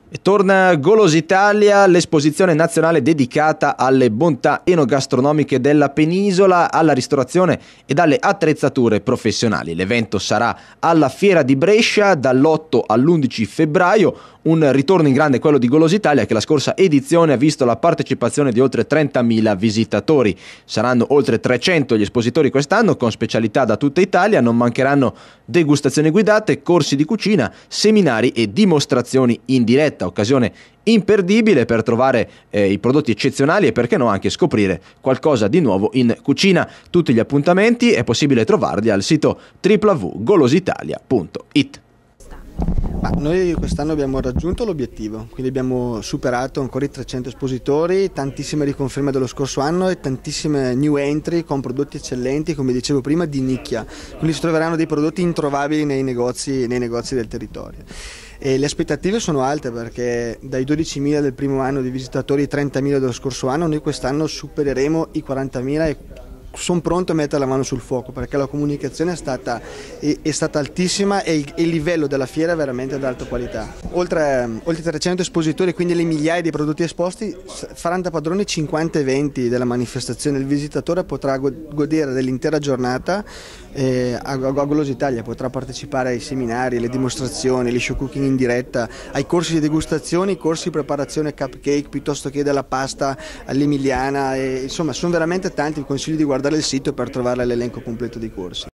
E torna Golositalia, l'esposizione nazionale dedicata alle bontà enogastronomiche della penisola, alla ristorazione ed alle attrezzature professionali. L'evento sarà alla Fiera di Brescia dall'8 all'11 febbraio, un ritorno in grande quello di Golositalia che la scorsa edizione ha visto la partecipazione di oltre 30.000 visitatori. Saranno oltre 300 gli espositori quest'anno con specialità da tutta Italia, non mancheranno degustazioni guidate, corsi di cucina, seminari e dimostrazioni in diretta, occasione imperdibile per trovare i prodotti eccezionali e perché no anche scoprire qualcosa di nuovo in cucina. Tutti gli appuntamenti è possibile trovarli al sito www.golositalia.it. Noi quest'anno abbiamo raggiunto l'obiettivo, quindi abbiamo superato ancora i 300 espositori, tantissime riconferme dello scorso anno e tantissime new entry con prodotti eccellenti, come dicevo prima, di nicchia, quindi si troveranno dei prodotti introvabili nei negozi del territorio. E le aspettative sono alte perché dai 12.000 del primo anno di visitatori ai 30.000 dello scorso anno noi quest'anno supereremo i 40.000 e sono pronto a mettere la mano sul fuoco perché la comunicazione è stata altissima e il livello della fiera è veramente ad alta qualità. Oltre 300 espositori, quindi le migliaia di prodotti esposti, faranno da padroni 50 eventi della manifestazione. Il visitatore potrà godere dell'intera giornata a Golositalia, potrà partecipare ai seminari, alle dimostrazioni, agli show cooking in diretta, ai corsi di degustazione, ai corsi di preparazione cupcake piuttosto che della pasta all'emiliana, insomma sono veramente tanti, vi consiglio di guardare il sito per trovare l'elenco completo dei corsi.